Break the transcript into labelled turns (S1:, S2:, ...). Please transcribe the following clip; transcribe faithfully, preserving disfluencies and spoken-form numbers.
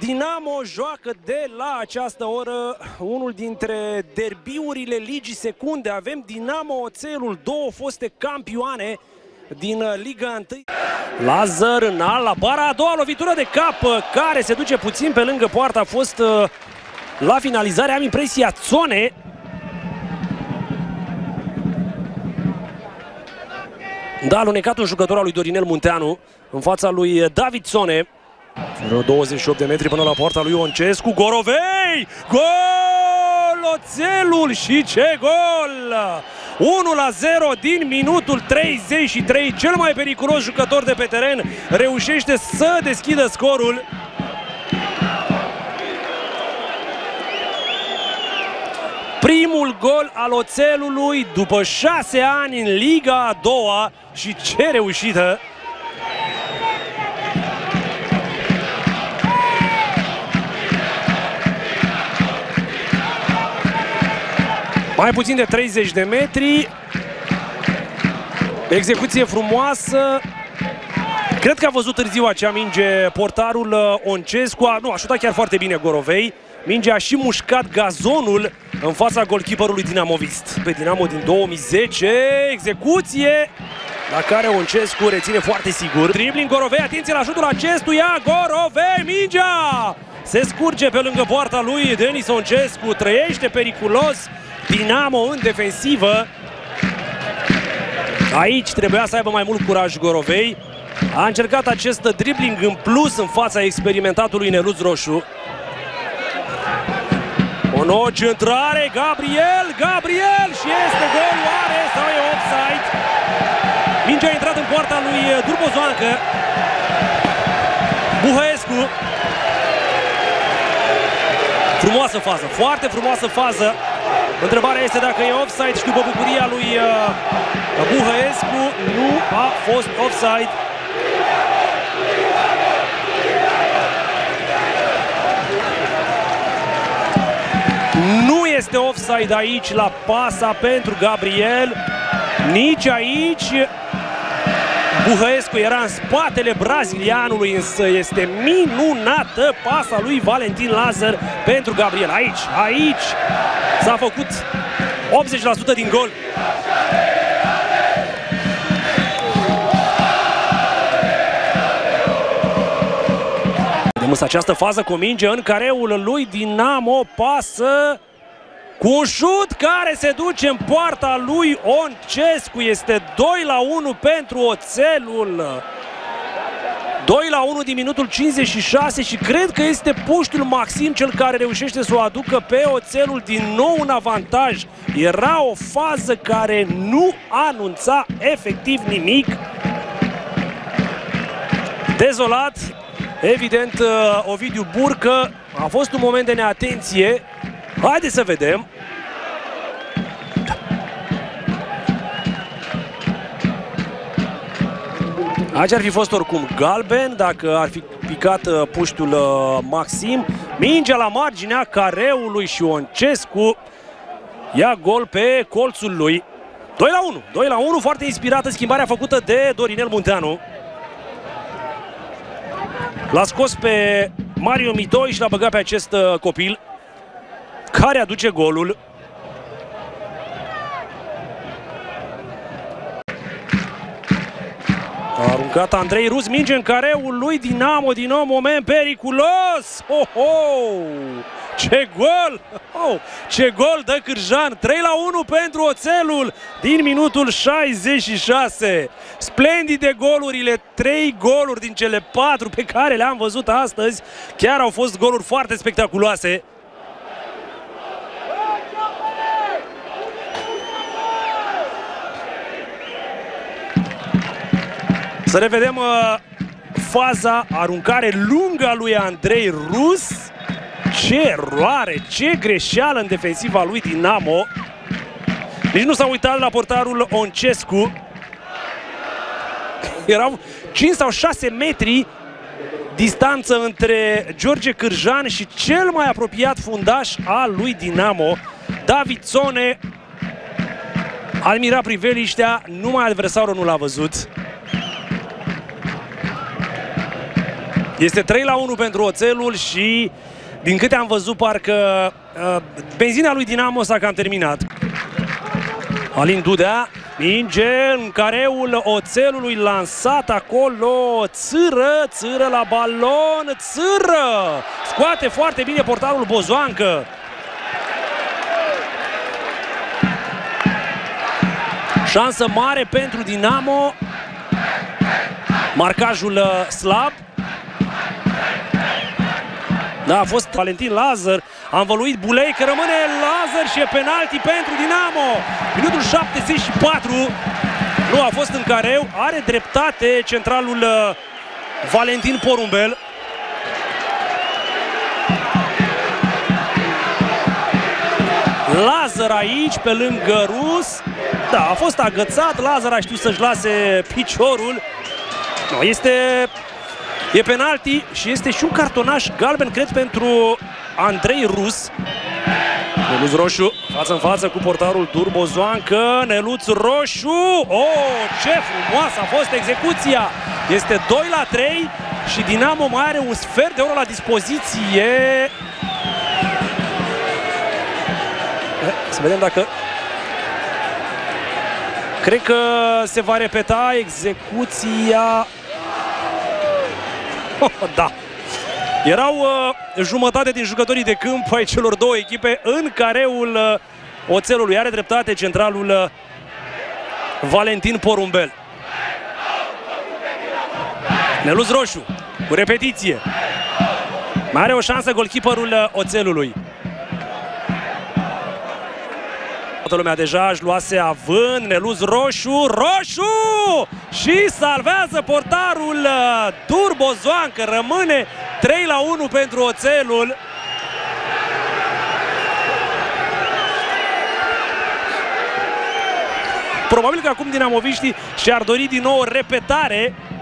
S1: Dinamo joacă de la această oră unul dintre derbiurile Ligii Secunde. Avem Dinamo Oțelul, două foste campioane din Liga unu. Lazar înalt la bara a doua, lovitură de cap care se duce puțin pe lângă poartă. A fost la finalizare, am impresia, Țone. Da, alunecat un jucător al lui Dorinel Munteanu în fața lui David Țone. Vreo douăzeci și opt de metri până la poarta lui Oncescu. Gorovei! Gol! Oțelul și ce gol! unu la zero din minutul treizeci și trei. Cel mai periculos jucător de pe teren reușește să deschidă scorul. Primul gol al Oțelului după șase ani în Liga a doua și ce reușită! Mai puțin de treizeci de metri. Execuție frumoasă. Cred că a văzut târziu acea minge portarul Oncescu. A, nu, a șutat chiar foarte bine Gorovei. Mingea a și mușcat gazonul în fața golkeeperului dinamovist. Pe Dinamo din două mii zece. Execuție la care Oncescu reține foarte sigur. Dribbling Gorovei, atenție la șutul acestuia. Gorovei, mingea se scurge pe lângă poarta lui Denis Oncescu. Trăiește periculos Dinamo în defensivă. Aici trebuia să aibă mai mult curaj Gorovei. A încercat acest dribbling în plus în fața experimentatului Neluț Roșu. O nouă centrare, Gabriel, Gabriel și este gol, oare sau e offside? Mingea a intrat în poarta lui Durbozoancă. Buhăescu. Frumoasă fază, foarte frumoasă fază. Întrebarea este dacă e offside și după bucuria lui uh, Buhăescu nu a fost offside. Nu este offside aici la pasa pentru Gabriel. Nici aici. Buhăescu era în spatele brazilianului, însă este minunată pasa lui Valentin Lazar pentru Gabriel. Aici, aici s-a făcut optzeci la sută din gol. Vedem însă această fază cu o minge în careul lui Dinamo, pasă cu un șut care se duce în poarta lui Oncescu. Este doi la unu pentru Oțelul. doi la unu din minutul cincizeci și șase și cred că este puștiul Maxim cel care reușește să o aducă pe Oțelul din nou în avantaj. Era o fază care nu anunța efectiv nimic. Dezolat, evident, Ovidiu Burcă. A fost un moment de neatenție. Haideți să vedem. Aici ar fi fost oricum galben dacă ar fi picat puștiul Maxim. Mingea la marginea careului și Oncescu ia gol pe colțul lui. doi la unu. doi la unu, foarte inspirată schimbarea făcută de Dorinel Munteanu. L-a scos pe Mario Mitoi și l-a băgat pe acest copil care aduce golul. A aruncat Andrei Rus, minge în careul lui Dinamo, din nou moment periculos. Oh, oh! Ce gol! Oh, ce gol dă Cârjan! trei la unu pentru Oțelul din minutul șaizeci și șase. Splendide golurile, trei goluri din cele patru pe care le-am văzut astăzi. Chiar au fost goluri foarte spectaculoase. Să revedem uh, faza, aruncare lungă a lui Andrei Rus. Ce eroare, ce greșeală în defensiva lui Dinamo. Nici nu s-a uitat la portarul Oncescu. Erau cinci sau șase metri distanță între George Cârjan și cel mai apropiat fundaș al lui Dinamo, David Țone. Admira priveliștea, numai adversarul nu l-a văzut. Este trei la unu pentru Oțelul și din câte am văzut parcă uh, benzina lui Dinamo s-a cam terminat. Alin Dudea, minge în careul Oțelului, lansat acolo, țâră, țâră la balon, țâră! Scoate foarte bine portarul Bozoancă. Șansă mare pentru Dinamo. Marcajul slab. Da, a fost Valentin Lazar. A învăluit Bulei, că rămâne Lazar și e penalti pentru Dinamo. Minutul șaptezeci și patru. Nu a fost în careu. Are dreptate centralul Valentin Porumbel. Lazar aici, pe lângă Rus. Da, a fost agățat. Lazar a știut să-și lase piciorul. No, este... E penalti și este și un cartonaș galben, cred, pentru Andrei Rus. Neluț Roșu, față în față cu portarul Durbozoancă. Neluț Roșu! Oh, ce frumoasă a fost execuția! Este doi la trei și Dinamo mai are un sfert de oră la dispoziție. Să vedem dacă... Cred că se va repeta execuția... Oh, da. Erau uh, jumătate din jucătorii de câmp ai celor două echipe în careul uh, Oțelului. Are dreptate centralul uh, Valentin Porumbel. Neluț Roșu cu repetiție. Mai are o șansă golkeeperul uh, Oțelului. Toată lumea deja își luase având. Neluț Roșu, Roșu! Și salvează portarul Durbozoancă. Rămâne trei la unu pentru Oțelul. Probabil că acum dinamoviștii și-ar dori din nou o repetare